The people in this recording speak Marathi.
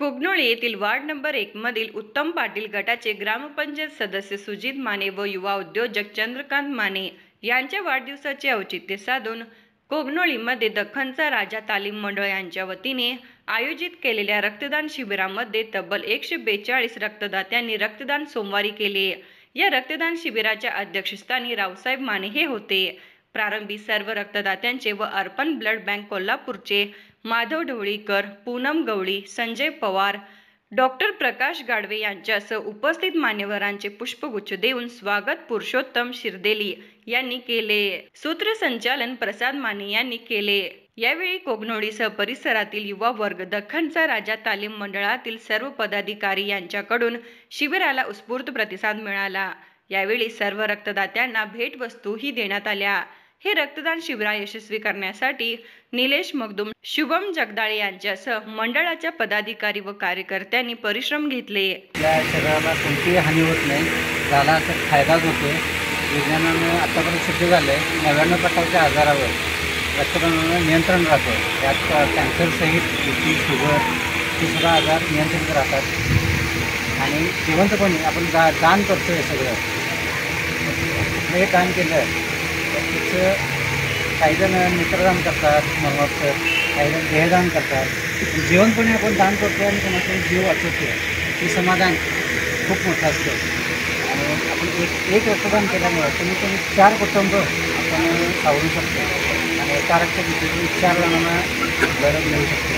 कोगनोळी येथील वार्ड नंबर 1 मधील उत्तम पाटील गटाचे ग्रामपंचायत सदस्य सुजित माने व युवा उद्योजक चंद्रकांत माने यांच्या वाढदिवसाचे औचित्य साधून कोगनोळीमध्ये दख्खनचा राजा तालीम मंडळ यांच्या वतीने आयोजित केलेल्या रक्तदान शिबिरामध्ये तब्बल 142 रक्तदात्यांनी रक्तदान सोमवारी केले। या रक्तदान शिबिराच्या अध्यक्षस्थानी रावसाहेब माने हे होते। प्रारंभी सर्व रक्तदात्यांचे व अर्पण ब्लड बँक कोल्हापूरचे माधव ढवळीकर, पूनम गवळी, संजय पवार, डॉक्टर प्रकाश गाडवे यांच्यासह उपस्थित मान्यवरांचे पुष्पगुच्छ देऊन स्वागत पुरुषोत्तम शिरदेली यांनी केले। सूत्रसंचालन प्रसाद माने यांनी केले। यावेळी कोगनोळीसह परिसरातील युवा वर्ग, दख्खनचा राजा तालीम मंडळातील सर्व पदाधिकारी यांच्याकडून शिबिराला उत्स्फूर्त प्रतिसाद मिळाला। यावेळी सर्व रक्तदात्यांना भेटवस्तूही देण्यात आल्या। हे रक्तदान शिबिर यशस्वी करण्यासाठी निलेश मगदुम, शुभम जगदाळे यांच्यासह मंडळाच्या पदाधिकारी व कार्यकर्त्यांनी परिश्रम घेतले। या शरीराला कोणतीही हानी होत नाही, झाला असा फायदाच होतो। विज्ञानानं आतापर्यंत सिद्ध झालं आहे 99 प्रकारच्या आजारावर रक्तदानानं नियंत्रण राहतं। त्यात कॅन्सरसहित बीपी, शुगर हे सुद्धा आजार नियंत्रित राहतात आणि जिवंतपणे आपण दान करतो। हे सगळं हे दान केलं त्याचं काही जण नेत्रदान करतात, मरणोत्तर, काही जण देहदान करतात। जिवंतपणे आपण दान करतो आणि कोणाचा जीव वाचवतो, हे समाधान खूप मोठं असतं। आणि आपण एक रक्तदान केल्यामुळे कमी 4 कुटुंब आपण सावरू शकतो आणि एका रक्तपेढीतून 4 जणांना ब्लड मिळू शकतो।